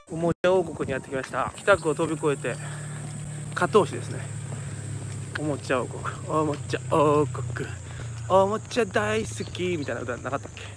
おもちゃ王国にやってきました。北区を飛び越えて加東市ですね。おもちゃ王国、おもちゃ王国、おもちゃ大好きみたいな歌なかったっけ。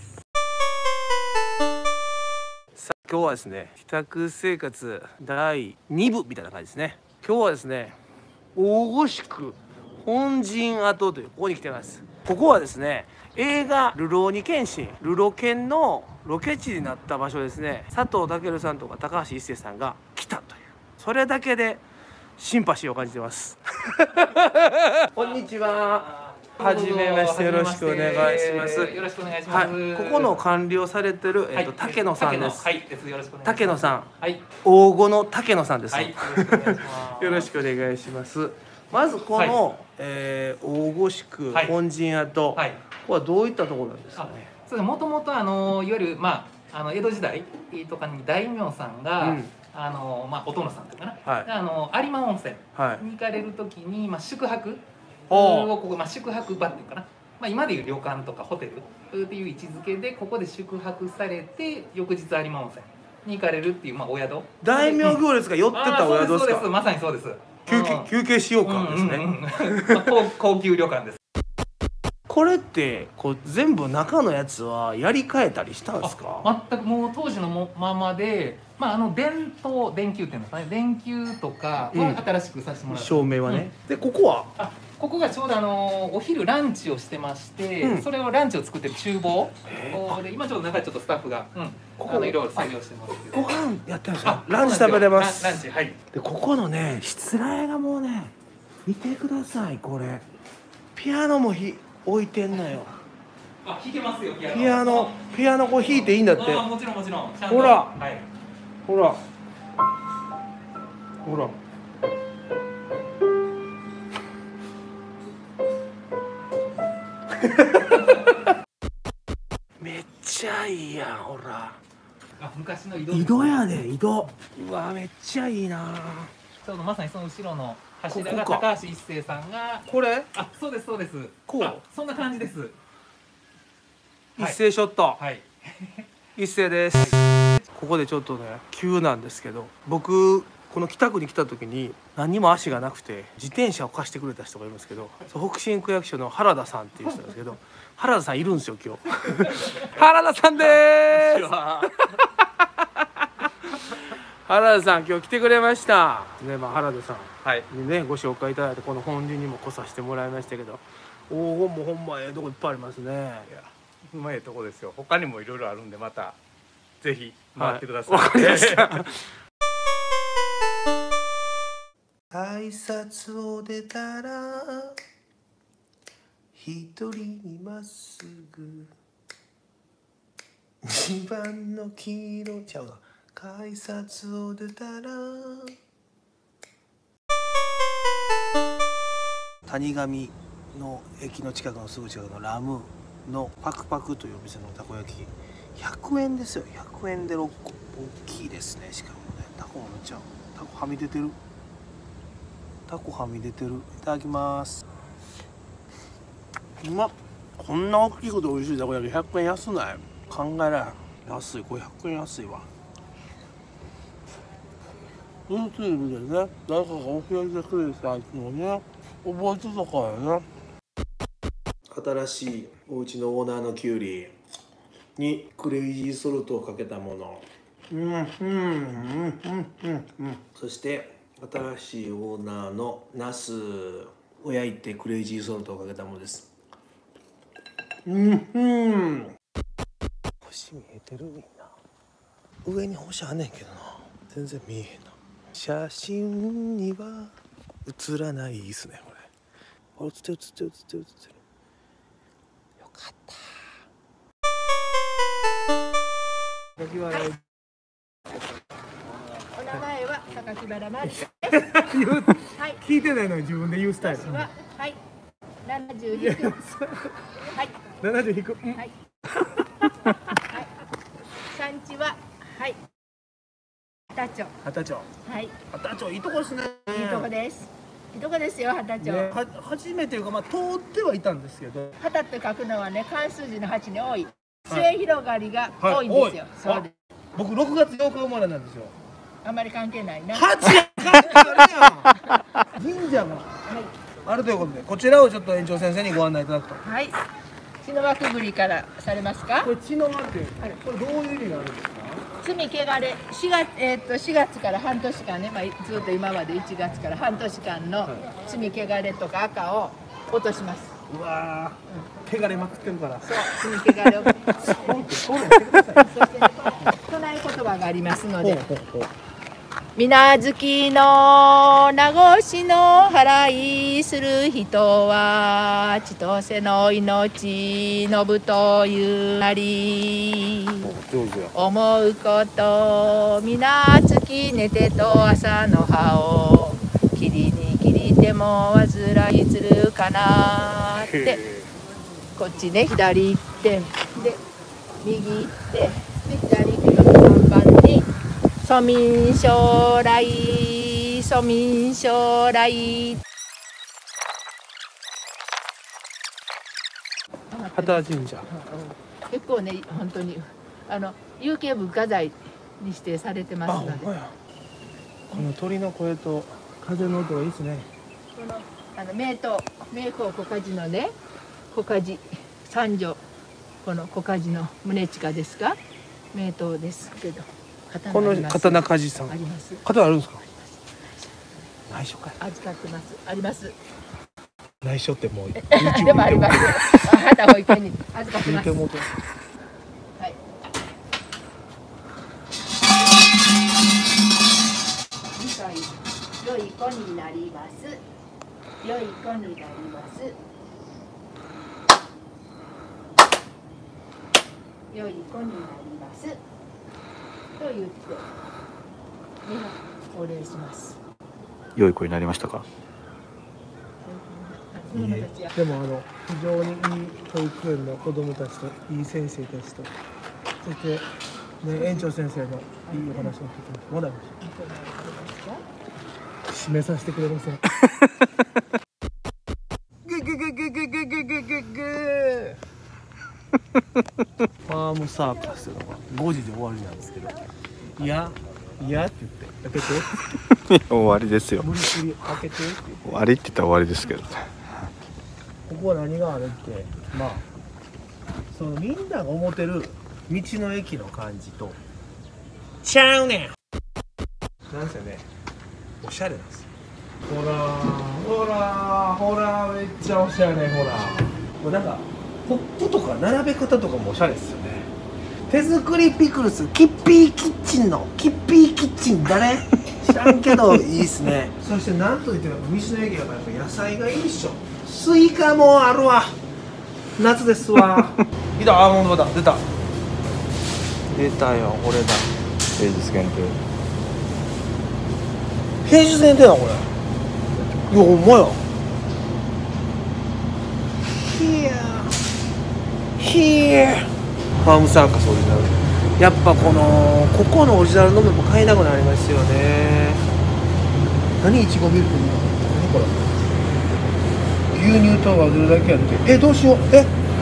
さあ今日はですね、北区生活第2部みたいな感じですね。今日はですね、大御宿本陣跡というここに来てます。ここはですね、映画「るろうに剣心」ルロケンのロケ地になった場所ですね。佐藤健さんとか高橋一生さんが来たという、それだけでシンパシーを感じてますこんにちは。はじめまして、よろしくお願いします。 よろしくお願いします。 はい、ここの管理をされてる竹野さんです。 はい、です。よろしくお願いします。 竹野さん、 はい、 大御の竹野さんです。 はい、 よろしくお願いします。まずこの、大御宿本陣跡、 はい、 ここはどういったところなんですかね。 そうです。もともといわゆる江戸時代とかに大名さんが、お殿さんというかな、はい、有馬温泉に行かれる時に、宿泊をここ、宿泊場っていうかな、今でいう旅館とかホテルっていう位置づけでここで宿泊されて、翌日有馬温泉に行かれるっていう、お宿。 大名行列が寄ってたお宿ですか。 そうです、まさにそうです。 休憩しようかですね。 高級旅館です。 これって全部中のやつはやり替えたりしたんですか。 全くもう当時のままで、電球っていうんですかね、電球とかは新しくさせてもらって、 照明はね。でここはここがちょうどお昼ランチをしてまして、それをランチを作ってる厨房で、今ちょっと中でちょっとスタッフがいろいろ作業してますけど、 ご飯やってるんですか。ランチ食べれます。 ランチ、はい。 でここのね、しつらえがもうね、見てください。これピアノも置いてんのよ。 弾けますよ、 ピアノこれ弾いていいんだって。 もちろんもちろん。 ほら、ほらほらめっちゃいいやん。ほら、 昔の井戸やで、井戸。うわ、めっちゃいいな。 ちょうどまさにその後ろの柱が高橋一生さんが。 これ、 そうですそうです。 こう、 そんな感じです。 一斉ショット。 はい、 一斉です。ここでちょっとね、急なんですけど、僕この北区に来た時に何にも足がなくて自転車を貸してくれた人がいるんですけど、北信区役所の原田さんっていう人なんですけど、原田さんいるんですよ今日原田さんです。原田さん今日来てくれましたね。原田さんにね、ご紹介いただいて、この本陣にも来させてもらいましたけど、黄金もほんまええとこいっぱいありますね。 うまいとこですよ。他にもいろいろあるんで、またぜひ回ってください。 わかりました挨拶を出たら一人にまっすぐ2番の黄色ちゃうな。改札を出たら谷上の駅の近くのすぐ近くのラムのパクパクというお店のたこ焼き100円ですよ。100円で6個、大きいですね。しかもね、タコもめっちゃ、タコはみ出てる、タコはみ出てる。いただきます。うまっ。こんな大きいこと美味しいたこ焼き100円安ない。考えられん。安い。これ100円安いわ。うんついみたいね、誰かがお冷やしてくれたのをね、覚えてたからね。新しいお家のオーナーのキュウリにクレイジーソルトをかけたもの、そして新しいオーナーのナスを焼いてクレイジーソルトをかけたものです。星見えてる。みんな上に星あんねんけどな、全然見えへんな。写真には写らないですね。これ写ってる。よかった。 お名前は榊原まりです。 聞いてないのに自分で言うスタイル。 はい、70引く。はい、 70引く。 はい。産地は幡町。 幡町。 はい。 幡町いいとこですね。 いいとこです。いいとこですよ、幡町。 初めていうか、通ってはいたんですけど。 幡って書くのはね、漢数字の8に多い。末広がりが多いんですよ。そうです。 僕6月8日生まれなんですよ。 あんまり関係ないな。 8や神社があるということで、こちらをちょっと園長先生にご案内いただくと。 はい。血の輪くぐりからされますか。 これ血の輪ってこれどういう意味があるんですか。 罪汚れ4月から半年間ね、まあ、ずっと今まで1月から半年間の罪汚れとか赤を落とします。 うわー、汚れまくってるから。 そう、罪汚れを。そしてね、唱え言葉がありますので。水無月の名越の払いする人は千歳の命のぶというなり思うこと水月寝てと朝の葉を霧に切りても煩いするかなってこっちね左行ってで右行ってで左行くと3番に庶民将来庶民将来畑神社結構ね本当に有形文化財に指定されてますので、 この鳥の声と風の音がいいですね。 この名刀名宝小梶のね小梶三女この小梶の宗近ですか名刀ですけど。 この刀鍛冶さんあります。 刀あるんですか。内緒か。 預かってます。あります。 内緒ってもう。 でもあります。畑保育園に預かってます。はい。次回良い子になります。良い子になります。良い子になります。と言って、お礼します。 良い子になりましたか。 でも非常にいい保育園の子どもたちといい先生たちとそして、ね、園長先生のいいお話を聞きました。まだ締めさせてくれません。ファームサーカスの5時で終わりなんですけど、いやって言って開けて終わりですよ。 無理くり開けてって終わりって言ったら終わりですけどね。 ここは何があるって、まあそのみんなが思ってる道の駅の感じとちゃうねんなんですよね。おしゃれなんですよ。ほらめっちゃおしゃれ。ほらもうなんかポップとか並べ方とかもおしゃれですよね。手作りピクルスキッピーキッチンのキッピーキッチン誰知らんけどいいっすね。そしてなんといっても道の駅だからやっぱ野菜がいいっしょ。スイカもあるわ。夏ですわ。いた、アーモンドバター出たよ。これだ。 平日限定。 平日限定だこれ。いやほんまや。ファームサーカスオリジナル。やっぱここのオリジナルのもやっぱ買いたくなりますよね。何いちごミルクに何これ。牛乳と混ぜるだけやってどうしようもう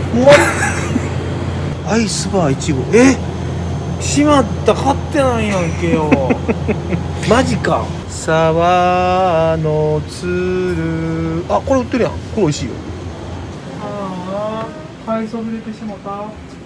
アイスバーいちごしまった買ってないやんけよ。マジか。沢のつるこれ売ってるやん。これ美味しいよ。買いそびれてしもた。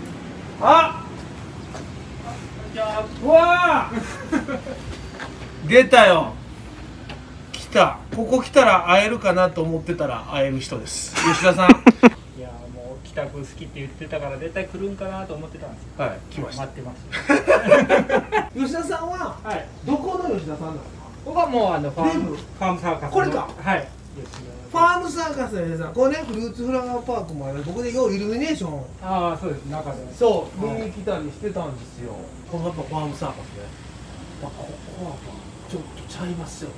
うわ出たよ。ここ来たら会えるかなと思ってたら会える人です。吉田さん。 いやもう北区好きって言ってたから絶対来るんかなと思ってたんですよ。 はい、来ました。 待ってました。 吉田さんは、 はい、 どこの吉田さんなの？ 僕はもうファームサーカスのこれか。 はい。 ファームサーカスの皆さん、これねフルーツフラワーパークもある。僕でようイルミネーション。 そうです中で。 そう見に来たりしてたんですよ。このやっぱファームサーカスね。ここはちょっとちゃいますよね。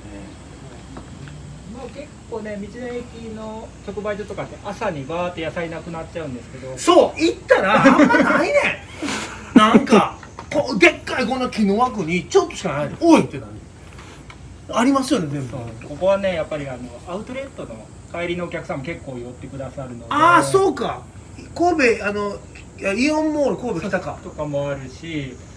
結構ね道の駅の直売所とかって朝にバーって野菜なくなっちゃうんですけど。 そう行ったらあんまないねん。なんかでっかいこんな木の枠にちょっとしかない。おいって何？ありますよね全部。 ここはねやっぱりアウトレットの帰りのお客さんも結構寄ってくださるので。 そうか。神戸イオンモール神戸来たかとかもあるし、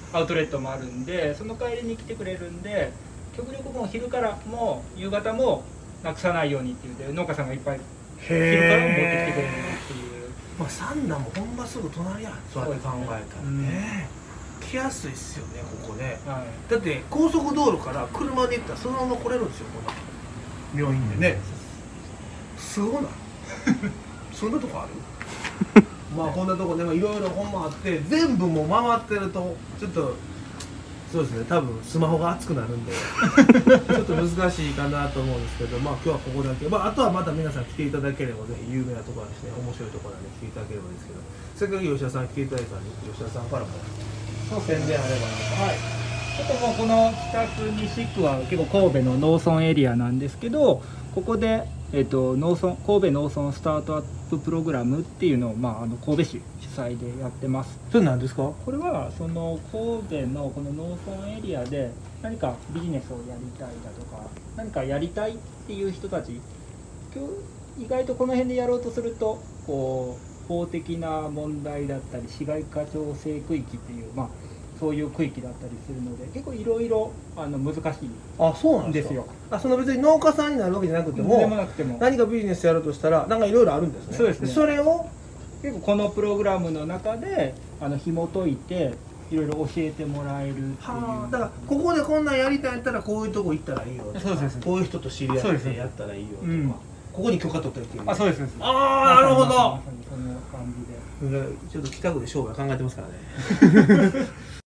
アウトレットもあるんで、その帰りに来てくれるんで、極力もう昼からも夕方もなくさないようにっていうで、農家さんがいっぱい昼からも持ってきてくれるっていう。 まあ三男もほんますぐ隣やん、そうやって考えたらね。来やすいっすよね、ここね。だって高速道路から車で行ったらそのまま来れるんですよ、この病院でね。すごないそんなとこあるまあこんなとこでもいろいろほんまあって、全部もう回ってるとちょっとそうですね、多分スマホが熱くなるんでちょっと難しいかなと思うんですけど、まあ今日はここだけ、まああとはまた皆さん来ていただければぜひ有名なところですね、面白いところなんで来ていただければいいですけど、せっかく吉田さん来ていただいたのに吉田さんからも宣伝あればなと。はい、 あともうこの北区西区は結構神戸の農村エリアなんですけど、ここで、神戸農村スタートアッププログラムっていうのを、神戸市主催でやってます。 それ何ですか？ これはその神戸のこの農村エリアで何かビジネスをやりたいだとか、何かやりたいっていう人たち、意外とこの辺でやろうとするとこう法的な問題だったり市街化調整区域っていう、そういう区域だったりするので、結構いろいろ難しいんですよ。 その別に農家さんになるわけじゃなくても、何かビジネスやろうとしたらなんかいろいろあるんですね。 そうですね。 それを結構このプログラムの中で紐解いていろいろ教えてもらえるっていう。 だからここでこんなんやりたいんやったらこういうとこ行ったらいいよとか、こういう人と知り合ってやったらいいよとか、ここに許可取ったりっていう。 そうです。 なるほど。 そんな感じで。 ちょっと北区で商売考えてますからね。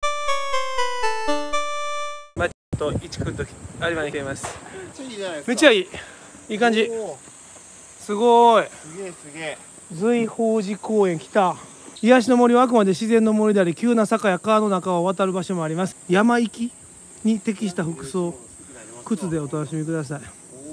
まあちょっと一区と有馬に来ています。めっちゃいい。いい感じ。すごい。 すげえ。 瑞宝寺公園来た。癒しの森はあくまで自然の森であり、急な坂や川の中を渡る場所もあります。山行きに適した服装、靴でお楽しみください。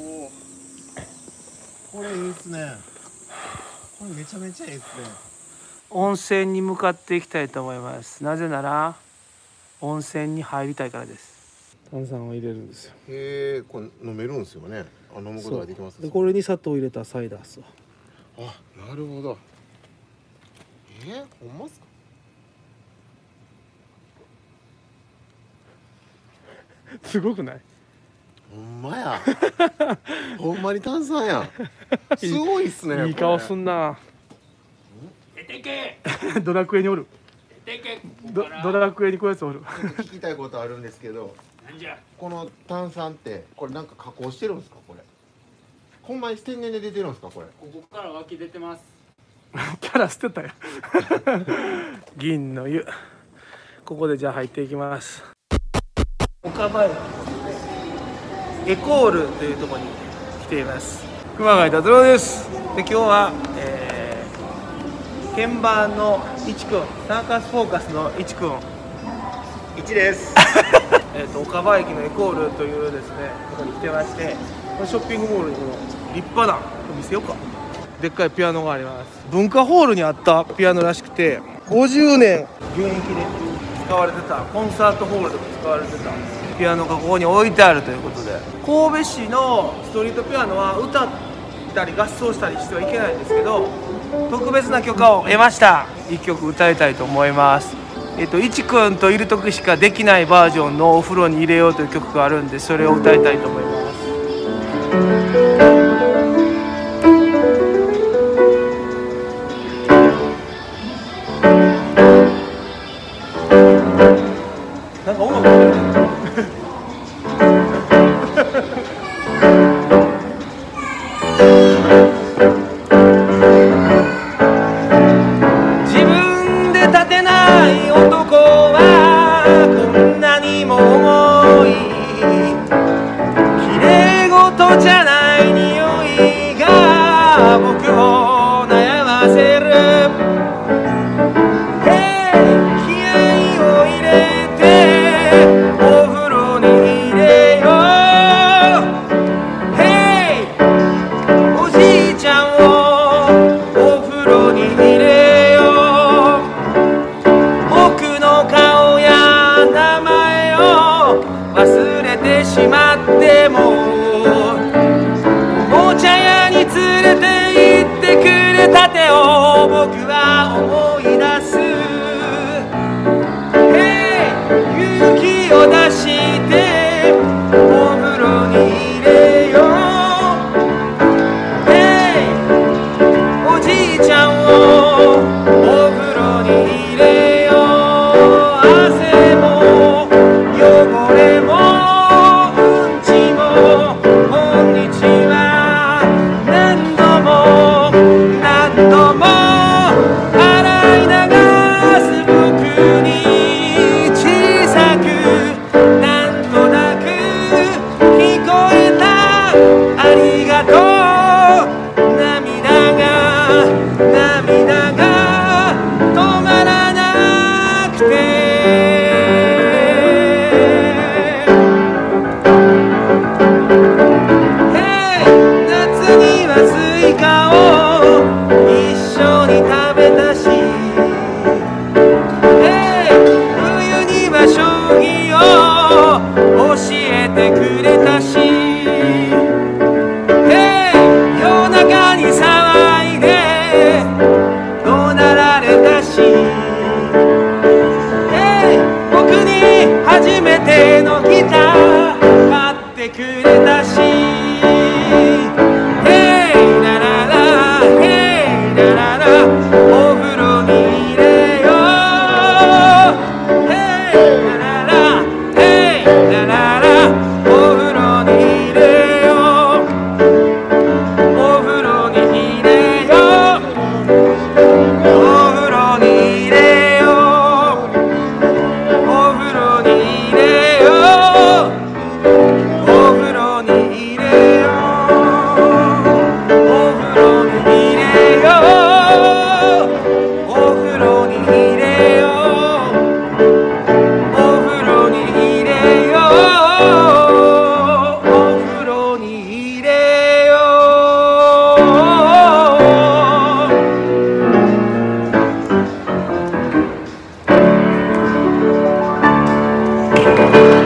これいいですね。これめちゃめちゃいいですね。 温泉に向かっていきたいと思います。なぜなら温泉に入りたいからです。炭酸を入れるんですよ。 へえ、これ飲めるんですよね。飲むことができます。 でこれに砂糖を入れたサイダース。 なるほど。ほんますか？ すごくない？ ほんまや。ほんまに炭酸やん。すごいっすね。 いい顔すんな。 出てけ。 ドラクエにおる。 出てけ。 ドラクエにこういうやつおる。 聞きたいことあるんですけど。 なんじゃ。 この炭酸ってこれなんか加工してるんですかこれ？ほんまに天然で出てるんですかこれ？ ここから湧き出てます。 キャラ捨てたよ。銀の湯。ここでじゃあ入っていきます。岡林エコールというところに来ています。熊谷達郎です。で今日は、鍵盤の一君、サーカスフォーカスの一君。 1です。 岡場駅のエコールというですねところに来てまして、このショッピングモールにこの立派な見せようか。でっかいピアノがあります。文化ホールにあったピアノらしくて、50年現役で使われてた、コンサートホールでも使われてたピアノがここに置いてあるということで、神戸市のストリートピアノは歌ったり合奏したりしてはいけないんですけど、特別な許可を得ました。1曲歌いたいと思います。一君といる時しかできないバージョンのお風呂に入れようという曲があるんで、それを歌いたいと思います。なんか音楽してるね。自分で立てない男はこんなにも重い、綺麗事じゃない匂いが僕を悩ませる。忘れてしまってもお茶屋に連れて行ってくれた手を僕は思い出す。Hey 初めてのギター買ってくれたし、ヘイラララヘイラララお風呂に入れよう、ヘイラララヘイラララお風呂に入れよう、お風呂に入れよう、お風呂に入れよう、お風呂に入れよう、お風呂に入れよう、お風呂に入れよう、お風呂に入れよう、お風呂に入れよう、お風呂に入れよう。